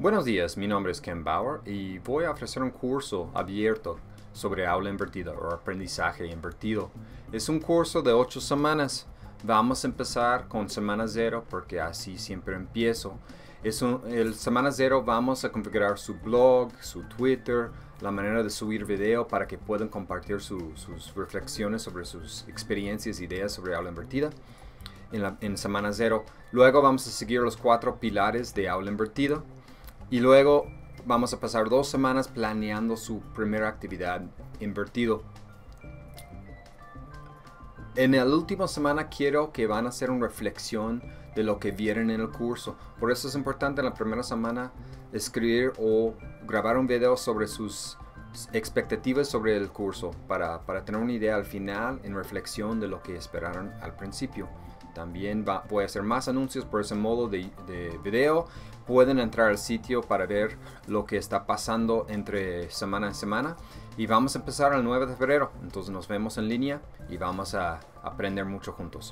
Buenos días, mi nombre es Ken Bauer y voy a ofrecer un curso abierto sobre aula invertida o aprendizaje invertido. Es un curso de 8 semanas. Vamos a empezar con semana 0 porque así siempre empiezo. El semana 0 vamos a configurar su blog, su Twitter, la manera de subir video para que puedan compartir sus reflexiones sobre sus experiencias e ideas sobre aula invertida. En semana 0. Luego vamos a seguir los 4 pilares de aula invertida. Y luego vamos a pasar 2 semanas planeando su primera actividad invertido. En la última semana quiero que van a hacer una reflexión de lo que vieron en el curso. Por eso es importante en la primera semana escribir o grabar un video sobre sus expectativas sobre el curso para tener una idea al final en reflexión de lo que esperaron al principio. También voy a hacer más anuncios por ese modo de video. Pueden entrar al sitio para ver lo que está pasando entre semana y semana. Y vamos a empezar el 9 de febrero. Entonces nos vemos en línea y vamos a aprender mucho juntos.